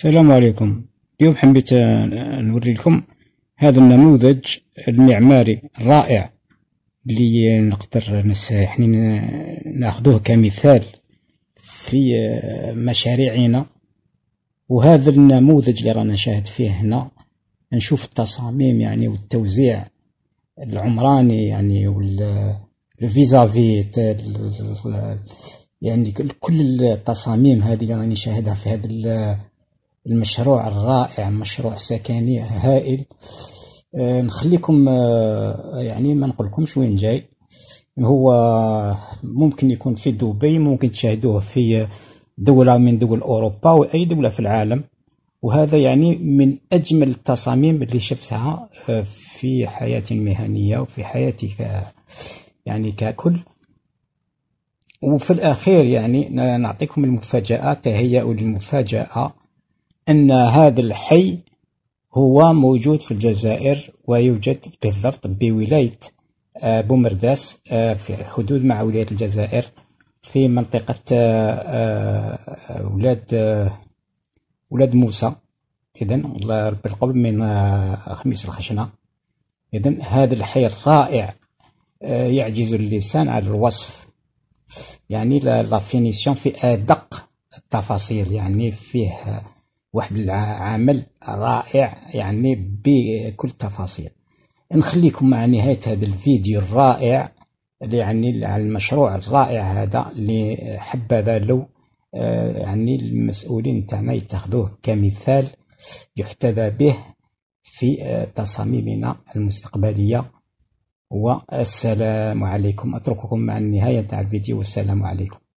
السلام عليكم. اليوم حبيت نوري لكم هذا النموذج المعماري الرائع اللي نقدر يعني ناخذوه كمثال في مشاريعنا. وهذا النموذج اللي رانا نشاهد فيه هنا نشوف التصاميم يعني والتوزيع العمراني يعني والفيزافي يعني كل التصاميم هذه اللي راني نشاهدها في هذا المشروع الرائع، مشروع سكني هائل. نخليكم يعني ما نقولكمش وين جاي. هو ممكن يكون في دبي، ممكن تشاهدوه في دولة من دول أوروبا وأي دولة في العالم. وهذا يعني من أجمل التصاميم اللي شفتها في حياتي المهنية وفي حياتي يعني ككل. وفي الأخير يعني نعطيكم المفاجأة، تهيئوا للمفاجأة أن هذا الحي هو موجود في الجزائر، ويوجد بالضبط بولاية بومرداس في حدود مع ولاية الجزائر، في منطقة ولاد موسى، إذن بالقرب من خميس الخشنة. إذن هذا الحي الرائع يعجز اللسان عن الوصف، يعني لا فينيسيون في أدق التفاصيل، يعني فيه واحد العمل رائع يعني بكل التفاصيل. نخليكم مع نهاية هذا الفيديو الرائع اللي يعني على المشروع الرائع هذا، اللي حبذا لو يعني المسؤولين تاعنا يتخذوه كمثال يحتذى به في تصاميمنا المستقبلية. والسلام عليكم. أترككم مع النهاية تاع الفيديو، والسلام عليكم.